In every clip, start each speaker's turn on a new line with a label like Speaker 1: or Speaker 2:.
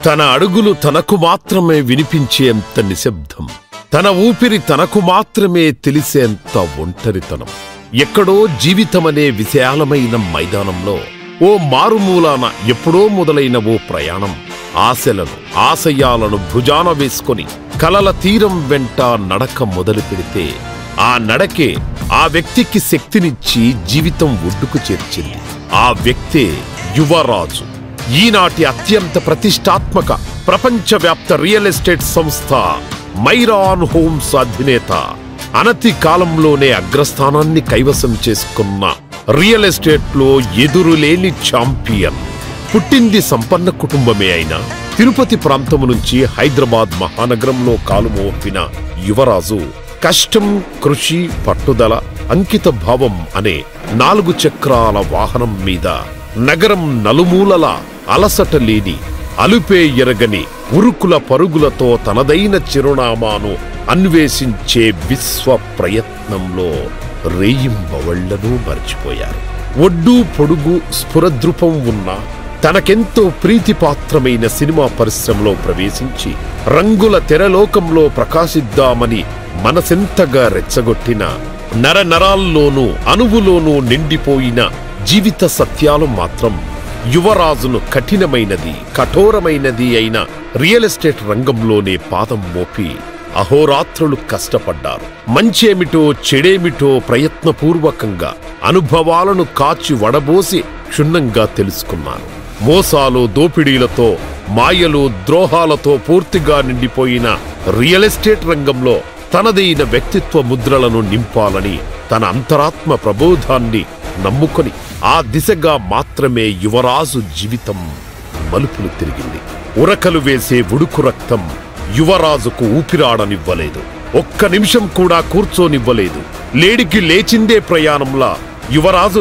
Speaker 1: తన అడుగులు తనకు మాత్రమే వినిపించేంత నిశ్శబ్దం, తన ఊపిరి తనకు మాత్రమే తెలిసేంత ఒంటరితనం. ఎక్కడో జీవితమనే విశాలమైన మైదానంలో ఓ మారుమూలాన ఎప్పుడో మొదలైన ఓ ప్రయాణం ఆశలను ఆశయాలను భుజాన వేసుకొని కలల తీరం వెంట నడక మొదలు పెడితే ఆ నడకే ఆ వ్యక్తికి శక్తినిచ్చి జీవితం ఒడ్డుకు చేర్చింది. ఆ వ్యక్తే యువరాజు. ఈనాటి అత్యంత ప్రతిష్టాత్మక ప్రపంచవ్యాప్త రియల్ ఎస్టేట్ సంస్థ మైరాన్ హోమ్స్ అధినేత, అనతి కాలంలోనే అగ్రస్థానాన్ని కైవసం చేసుకున్న రియల్ ఎస్టేట్లో ఎదురులేని ఛాంపియన్. పుట్టింది సంపన్న కుటుంబమే అయినా తిరుపతి ప్రాంతం నుంచి హైదరాబాద్ మహానగరంలో కాలుమోపిన యువరాజు కష్టం, కృషి, పట్టుదల, అంకిత భావం అనే 4 చక్రాల వాహనం మీద నగరం నలుమూలల అలసట లేని, అలుపే ఎరగని ఉరుకుల పరుగులతో తనదైన చిరునామాను అన్వేషించే విశ్వ ప్రయత్నంలో రేయింబవళ్లను మర్చిపోయారు. ఒడ్డు పొడుగు స్ఫురద్రూపం ఉన్న తనకెంతో ప్రీతిపాత్రమైన సినిమా పరిశ్రమలో ప్రవేశించి రంగుల తెరలోకంలో ప్రకాశిద్దామని మనసెంతగా రెచ్చగొట్టిన నరనరాల్లోనూ అణువులోనూ నిండిపోయిన జీవిత సత్యాలు మాత్రం యువరాజును కఠినమైనది, కఠోరమైనది అయిన రియల్ ఎస్టేట్ రంగంలోనే పాదం మోపి అహోరాత్రులు కష్టపడ్డారు. మంచేమిటో చెడేమిటో ప్రయత్నపూర్వకంగా అనుభవాలను కాచి వడబోసి క్షుణ్ణంగా తెలుసుకున్నారు. మోసాలు, దోపిడీలతో, మాయలు, ద్రోహాలతో పూర్తిగా నిండిపోయిన రియల్ ఎస్టేట్ రంగంలో తనదైన వ్యక్తిత్వ ముద్రలను నింపాలని తన అంతరాత్మ ప్రబోధాన్ని నమ్ముకొని ఆ దిశగా మాత్రమే యువరాజు జీవితం మలుపులు తిరిగింది. ఉరకలు వేసే ఉడుకు రక్తం యువరాజుకు ఊపిరాడనివ్వలేదు. ఒక్క నిమిషం కూడా కూర్చోనివ్వలేదు. లేడికి లేచిందే ప్రయాణంలా యువరాజు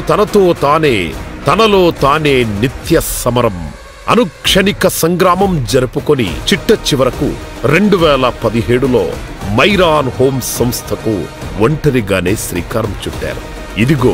Speaker 1: తనలో తానే నిత్య సమరం, అనుక్షణిక సంగ్రామం జరుపుకొని చిట్ట చివరకు 2017లో మైరాన్ హోమ్స్ సంస్థకు ఒంటరిగానే శ్రీకారం చుట్టారు. ఇదిగో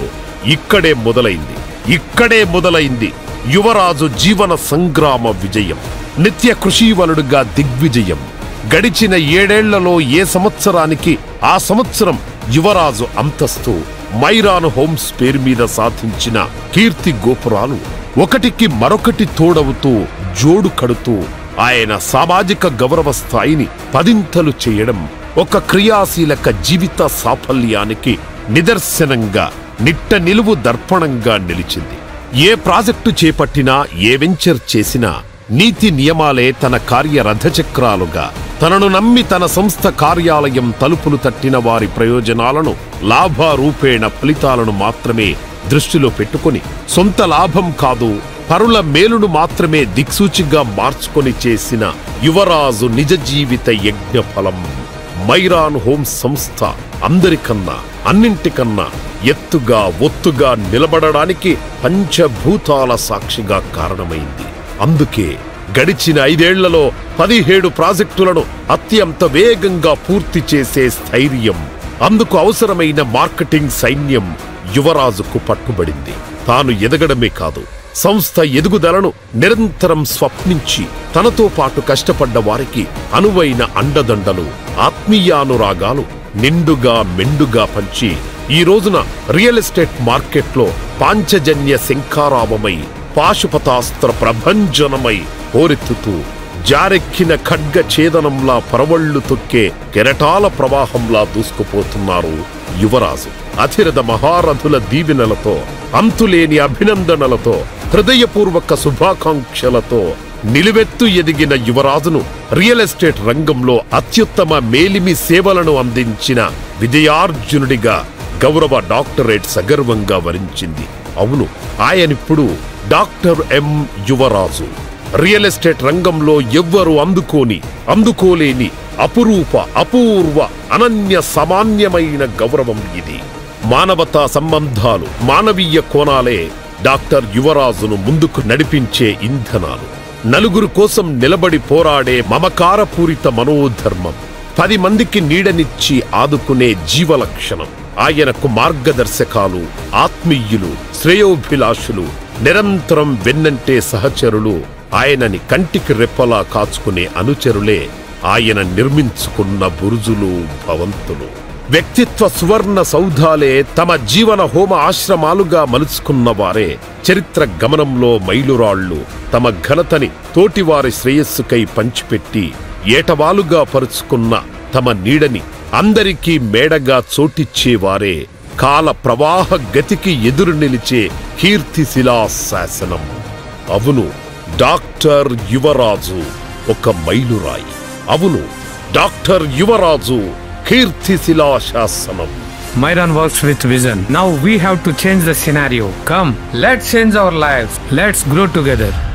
Speaker 1: ఇక్కడే మొదలైంది యువరాజు జీవన సంగ్రామ విజయం. నిత్య కృషీవలుడుగా దిగ్విజయం. గడిచిన 7 ఏళ్లలో ఏ సంవత్సరానికి ఆ సంవత్సరం యువరాజు అంతస్తు, మైరాన్ హోమ్స్ పేరు మీద సాధించిన కీర్తి గోపురాలు ఒకటికి మరొకటి తోడవుతూ జోడు కడుతూ ఆయన సామాజిక గౌరవ స్థాయిని 10 చేయడం ఒక క్రియాశీలక జీవిత సాఫల్యానికి నిదర్శనంగా, నిట్ట నిలువు దర్పణంగా నిలిచింది. ఏ ప్రాజెక్టు చేపట్టినా, ఏ వెంచర్ చేసినా నీతి నియమాలే తన కార్య రథచక్రాలుగా, తనను నమ్మి తన సంస్థ కార్యాలయం తలుపులు తట్టిన వారి ప్రయోజనాలను, లాభరూపేణ ఫలితాలను మాత్రమే దృష్టిలో పెట్టుకుని సొంత లాభం కాదు పరుల మేలును మాత్రమే దిక్సూచిగా మార్చుకొని చేసిన యువరాజు నిజ జీవిత యజ్ఞ ఫలం మైరాన్ హోమ్స్ సంస్థ అందరికన్నా, అన్నింటికన్నా ఎత్తుగా, ఒత్తుగా నిలబడడానికి పంచభూతాల సాక్షిగా కారణమైంది. అందుకే గడిచిన 5 ఏళ్లలో 17 ప్రాజెక్టులను అత్యంత వేగంగా పూర్తి చేసే స్థైర్యం, అందుకు అవసరమైన మార్కెటింగ్ సైన్యం యువరాజుకు పట్టుబడింది. తాను ఎదగడమే కాదు, సంస్థ ఎదుగుదలను నిరంతరం స్వప్నించి తనతో పాటు కష్టపడ్డ వారికి అనువైన అండదండలు, ఆత్మీయానురాగాలు నిండుగా మెండుగా పంచి ఈ రోజున రియల్ ఎస్టేట్ మార్కెట్లో పాంచజన్య శంఖారావమై, పాశుపతాస్త్ర ప్రభంజనమై హోరెత్తుతూ జారెక్కిన ఖడ్గ ఛేదనంలా పరవళ్లు తొక్కే కెరటాల ప్రవాహంలా దూసుకుపోతున్నారు యువరాజు. అతిరథ మహారథుల దీవెనలతో, అంతులేని అభినందనలతో, హృదయపూర్వక శుభాకాంక్షలతో నిలువెత్తు ఎదిగిన యువరాజును రియల్ ఎస్టేట్ రంగంలో అత్యుత్తమ మేలిమి సేవలను అందించిన విజయార్జునుడిగా గౌరవ డాక్టరేట్ సగర్వంగా వరించింది. అవును, ఆయనిప్పుడు డాక్టర్.M. యువరాజు. రియల్ ఎస్టేట్ రంగంలో ఎవ్వరూ అందుకోలేని అపూర్వ, అనన్య సామాన్యమైన గౌరవం ఇది. మానవతా సంబంధాలు, మానవీయ కోణాలే డాక్టర్ యువరాజును ముందుకు నడిపించే ఇంధనాలు. నలుగురు కోసం నిలబడి పోరాడే మమకారపూరిత మనోధర్మం, 10 మందికి నీడనిచ్చి ఆదుకునే జీవలక్షణం. ఆయనకు మార్గదర్శకాలు, ఆత్మీయులు, శ్రేయోభిలాషులు, నిరంతరం వెన్నంటే సహచరులు ఆయనని కంటికి రెప్పలా కాచుకునే అనుచరులే ఆయన నిర్మించుకున్న బురుజులు, భవంతులు. వ్యక్తిత్వ సువర్ణ సౌధాలే తమ జీవన హోమ ఆశ్రమాలుగా మలుచుకున్నవారే చరిత్ర గమనంలో మైలురాళ్లు. తమ ఘనతని తోటివారి శ్రేయస్సుకై పంచిపెట్టి ఏటవాలుగా పరుచుకున్న తమ నీడని అందరికీ మేడగా చోటిచ్చేవారే కాల ప్రవాహ గతికి ఎదురు నిలిచే కీర్తిశిలా శాసనం. అవును, డాక్టర్ యువరాజు ఒక మైలురాయి. అవును, డాక్టర్ యువరాజు కీర్తిశిలా శాసనం.
Speaker 2: Myron works with vision. Now we have to change the scenario. Come, let's change our lives. Let's grow together.